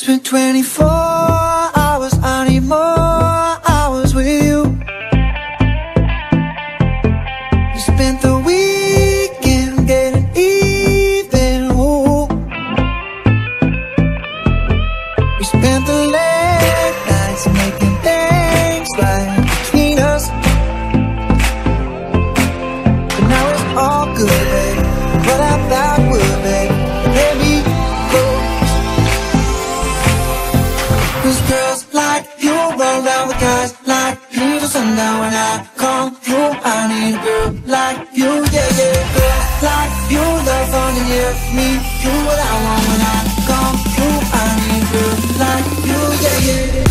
It's been 24 hours, I need more hours with you. We spent the weekend getting even, ooh. We spent the late nights making things right between us. But now it's all good, babe. What I thought would, babe. Let me go. 'Cause girls like you roll down with guys like you till sundown. When I come through, I need a girl like you, yeah, yeah. Girls like you love fun and yeah, me, you what I want. When I come through, I need a girl like you, yeah, yeah.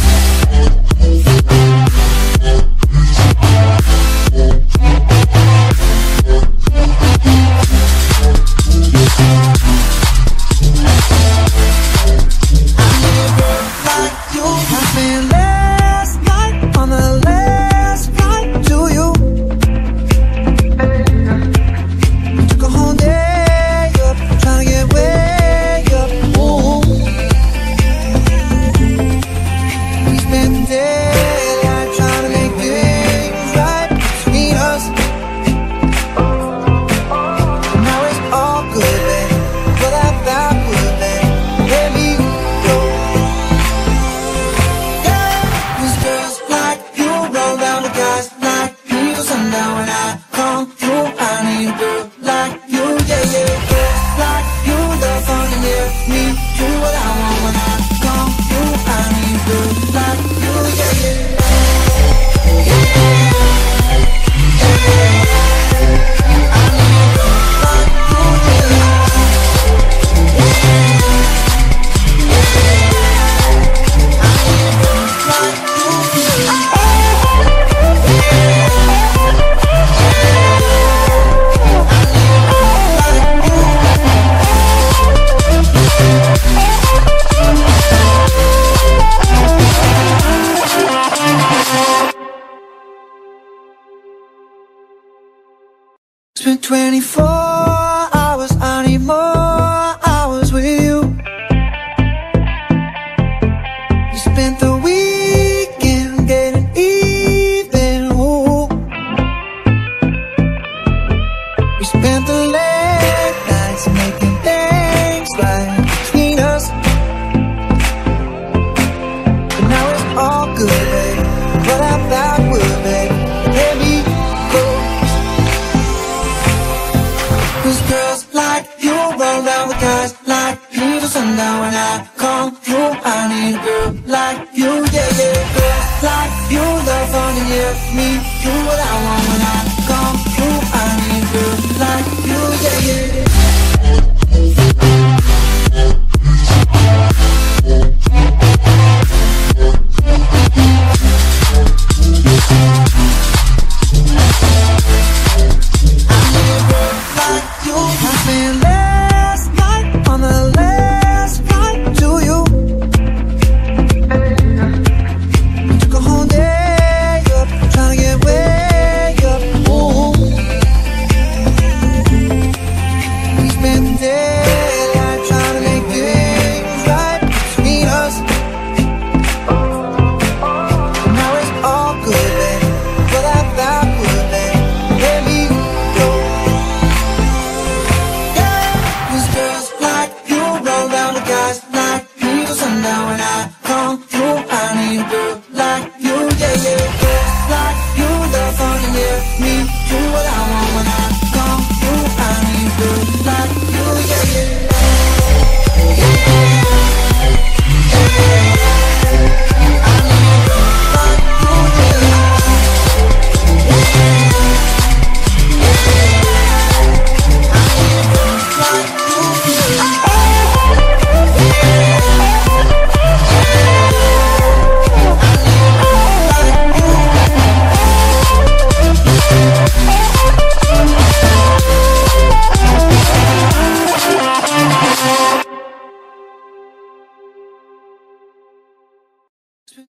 It's been 24 hours, I need more hours with you. We spent the weekend getting even, ooh. We spent the late nights making things right between us. But now it's all good, babe. What I thought would, babe. Let me go. 'Cause girls like you roll down with guys like you till sundown. When I come through, I need a girl like you, yeah, yeah. Girls like you love fun and yeah, me, you what I want. When I come through, I need a girl like you, yeah, yeah. When I come through, I need a girl